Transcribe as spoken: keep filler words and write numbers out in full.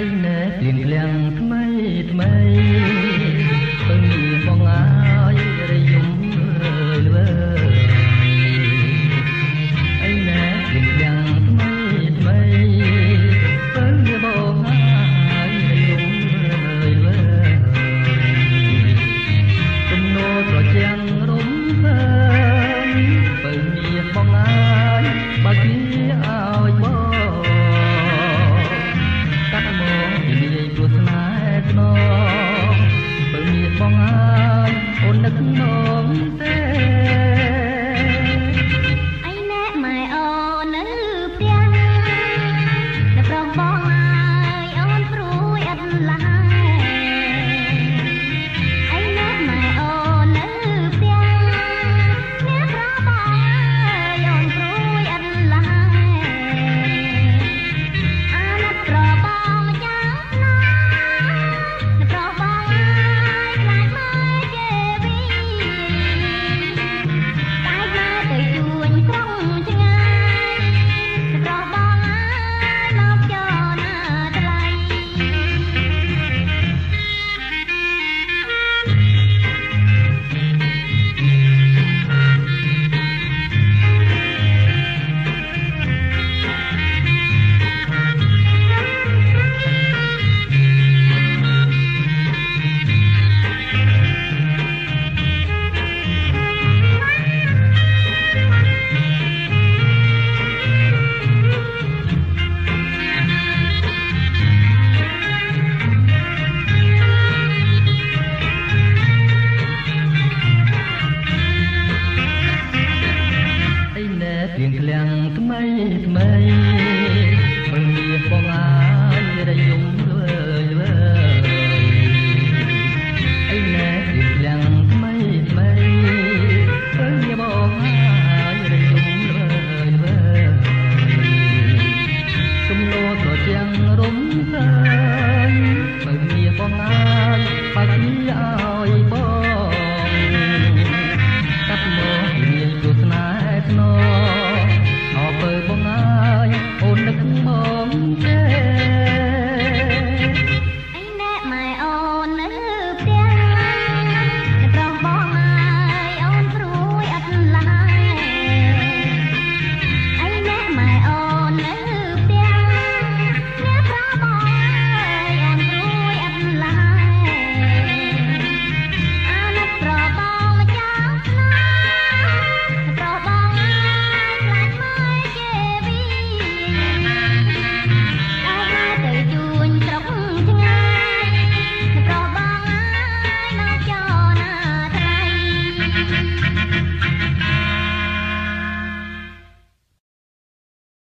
អីណែលៀងលៀងថ្មីថ្មីពឹងបងអើយរយំលឿអីណែលៀងលៀងថ្មីថ្មីពឹងបងអើយរយំលឿទំនោរត្រជាំងរំភើបពឹងបងអើយបើគីឲ្យបងបងអើយអូននឹកមកទេអីណែម៉ែអូននៅផ្ទះនៅប្រងបងអើយអូនព្រួយអត់ឡាអីណែម៉ែអូននៅផ្ទះអ្នកប្រងបងអើយអូនព្រួយអត់ឡាអាណិតប្របងចាំណានៅប្រងបងលៀងក្លៀងថ្មីថ្មីពឹងមាសបងអើយរយំលឿលឿអីណែលៀងក្លៀងថ្មីថ្មីពឹងមាសបងអើយរយំលឿលឿទំនោរត្រជាំងរំភើបពឹងមាសបងអើយបើគី